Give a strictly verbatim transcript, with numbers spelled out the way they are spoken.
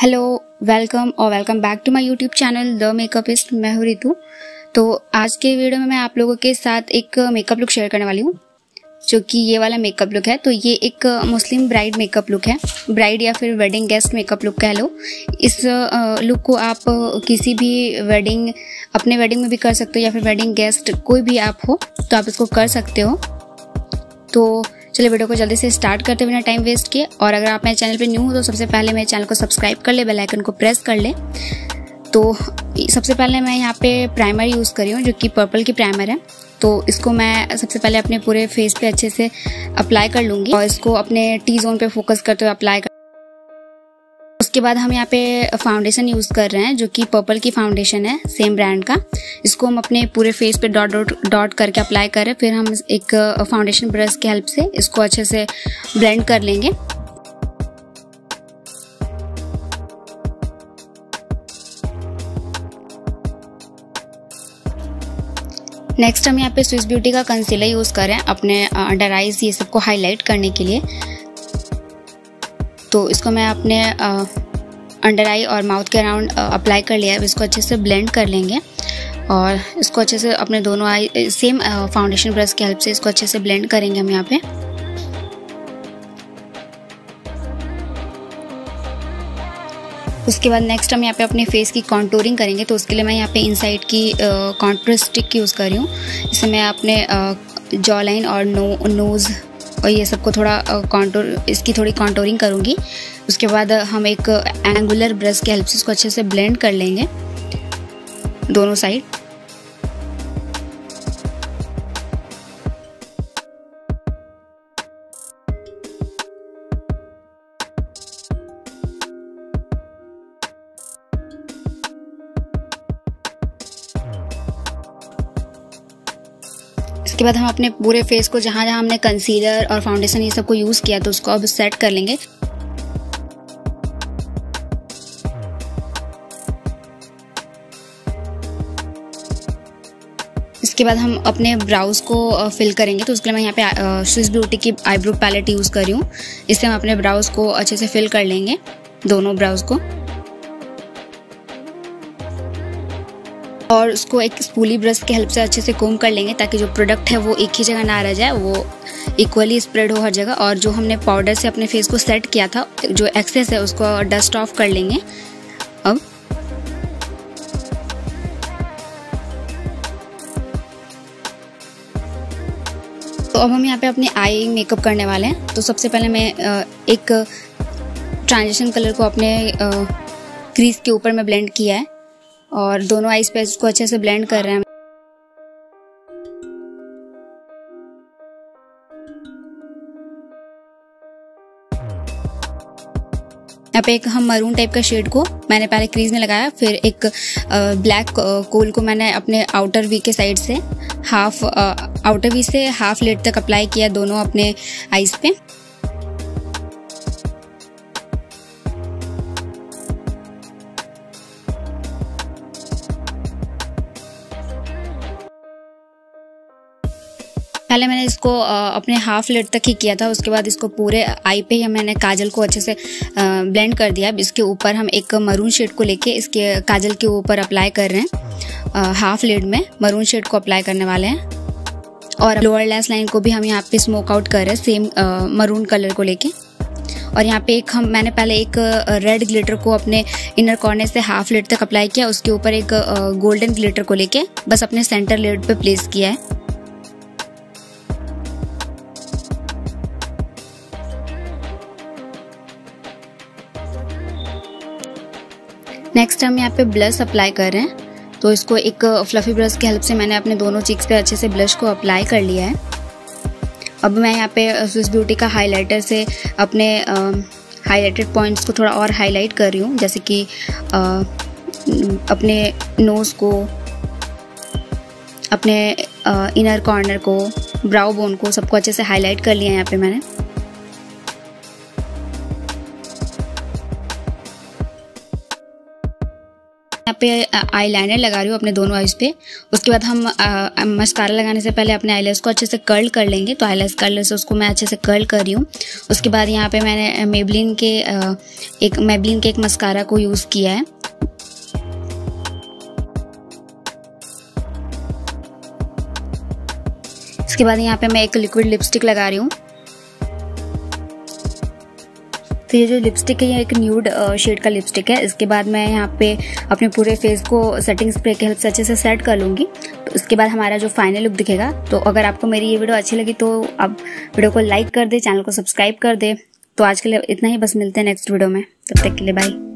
Hello, welcome और welcome back to my YouTube channel the makeupist. मैं हूँ रितु। तो आज के वीडियो में मैं आप लोगों के साथ एक मेकअप लुक शेयर करने वाली हूँ, जो कि ये वाला मेकअप लुक है। तो ये एक मुस्लिम ब्राइड मेकअप लुक है, ब्राइड या फिर वेडिंग गेस्ट मेकअप लुक कह लो। इस लुक को आप किसी भी वेडिंग, अपने वेडिंग में भी कर सकते हो या फिर वेडिंग गेस्ट कोई भी आप हो तो आप इसको कर सकते हो। तो चलिए वीडियो को जल्दी से स्टार्ट करते बिना टाइम वेस्ट किए। और अगर आप मेरे चैनल पे न्यू हो तो सबसे पहले मेरे चैनल को सब्सक्राइब कर ले, बेल आइकन को प्रेस कर ले। तो सबसे पहले मैं यहाँ पे प्राइमर यूज़ कर रही हूँ, जो कि पर्पल की प्राइमर है। तो इसको मैं सबसे पहले अपने पूरे फेस पे अच्छे से अप्लाई कर लूँगी और इसको अपने टी जोन पे फोकस करते हुए अप्लाई कर। उसके बाद हम यहाँ पे फाउंडेशन यूज़ कर रहे हैं, जो कि पर्पल की फाउंडेशन है, सेम ब्रांड का। इसको हम अपने पूरे फेस पे डॉट डॉट डॉट करके अप्लाई कर रहे हैं। फिर हम एक फाउंडेशन ब्रश की हेल्प से इसको अच्छे से ब्लेंड कर लेंगे। नेक्स्ट हम यहाँ पे स्विस ब्यूटी का कंसीलर यूज़ कर रहे हैं अपने अंडर आइज ये सबको हाईलाइट करने के लिए। तो इसको मैं अपने अंडर आई और माउथ के अराउंड अप्लाई कर लिया है। इसको अच्छे से ब्लेंड कर लेंगे और इसको अच्छे से अपने दोनों आई सेम फाउंडेशन ब्रश की हेल्प से इसको अच्छे से ब्लेंड करेंगे हम यहाँ पे। उसके बाद नेक्स्ट हम यहाँ पे अपने फेस की कॉन्टूरिंग करेंगे। तो उसके लिए मैं यहाँ पे इनसाइड की कॉन्टूर स्टिक यूज़ कर रही हूँ। इससे मैं अपने जॉ लाइन और नो नोज़ और ये सबको थोड़ा कॉन्टूर, इसकी थोड़ी कॉन्टूरिंग करूँगी। उसके बाद हम एक एंगुलर ब्रश की हेल्प से इसको अच्छे से ब्लेंड कर लेंगे दोनों साइड। इसके बाद हम अपने पूरे फेस को जहाँ जहाँ हमने कंसीलर और फाउंडेशन ये सब को यूज़ किया तो उसको अब सेट कर लेंगे। इसके बाद हम अपने ब्राउज को फिल करेंगे। तो उसके लिए मैं यहाँ पे स्विस ब्यूटी की आईब्रो पैलेट यूज़ कर रही हूँ। इससे हम अपने ब्राउज को अच्छे से फिल कर लेंगे, दोनों ब्राउज को। और उसको एक स्पूली ब्रश की हेल्प से अच्छे से कोम कर लेंगे, ताकि जो प्रोडक्ट है वो एक ही जगह ना रह जाए, वो इक्वली स्प्रेड हो हर जगह। और जो हमने पाउडर से अपने फेस को सेट किया था, जो एक्सेस है उसको डस्ट ऑफ कर लेंगे अब। तो अब हम यहाँ पे अपने आई मेकअप करने वाले हैं। तो सबसे पहले मैं एक ट्रांजिशन कलर को अपने क्रीज के ऊपर में ब्लेंड किया है और दोनों आईज पे इसको अच्छे से ब्लेंड कर रहे हैं। यहाँ पे एक हम मरून टाइप का शेड को मैंने पहले क्रीज में लगाया, फिर एक ब्लैक कोल को मैंने अपने आउटर वी के साइड से हाफ आउटर वी से हाफ लिड तक अप्लाई किया दोनों अपने आईज पे। पहले मैंने इसको अपने हाफ लिड तक ही किया था। उसके बाद इसको पूरे आई पे ही मैंने काजल को अच्छे से ब्लेंड कर दिया। इसके ऊपर हम एक मरून शेड को लेके इसके काजल के ऊपर अप्लाई कर रहे हैं। हाफ लिड में मरून शेड को अप्लाई करने वाले हैं और लोअर लैश लाइन को भी हम यहाँ पे स्मोक आउट कर रहे हैं, सेम मरून कलर को लेके। और यहाँ पे एक हम मैंने पहले एक रेड ग्लिटर को अपने इनर कॉर्नर से हाफ लिड तक अप्लाई किया। उसके ऊपर एक गोल्डन ग्लिटर को लेके बस अपने सेंटर लिड पे प्लेस किया है। नेक्स्ट हम यहाँ पे ब्लश अप्लाई कर रहे हैं। तो इसको एक फ्लफी ब्रश की हेल्प से मैंने अपने दोनों चीक्स पे अच्छे से ब्लश को अप्लाई कर लिया है। अब मैं यहाँ पे स्विस ब्यूटी का हाइलाइटर से अपने हाइलाइटेड पॉइंट्स को थोड़ा और हाईलाइट कर रही हूँ, जैसे कि आ, अपने नोज़ को, अपने इनर कॉर्नर को, ब्राउ बोन को, सबको अच्छे से हाईलाइट कर लिया है यहाँ पे मैंने। यहाँ पे आई लाइनर लगा रही हूँ अपने दोनों आईज पे। उसके बाद हम मस्कारा लगाने से पहले अपने आईलैश को अच्छे से कर्ल कर लेंगे। तो आईलैश कर्लर से उसको मैं अच्छे से कर्ल कर रही हूँ। उसके बाद यहाँ पे मैंने मेबलिन के आ, एक मेबलिन के एक मस्कारा को यूज़ किया है। इसके बाद यहाँ पे मैं एक लिक्विड लिपस्टिक लगा रही हूँ। तो ये जो लिपस्टिक है ये एक न्यूड शेड का लिपस्टिक है। इसके बाद मैं यहाँ पे अपने पूरे फेस को सेटिंग स्प्रे के हेल्प से अच्छे से सेट कर लूँगी। तो उसके बाद हमारा जो फाइनल लुक दिखेगा। तो अगर आपको मेरी ये वीडियो अच्छी लगी तो आप वीडियो को लाइक कर दे, चैनल को सब्सक्राइब कर दे। तो आज के लिए इतना ही, बस मिलते हैं नेक्स्ट वीडियो में, तब तक के लिए बाय।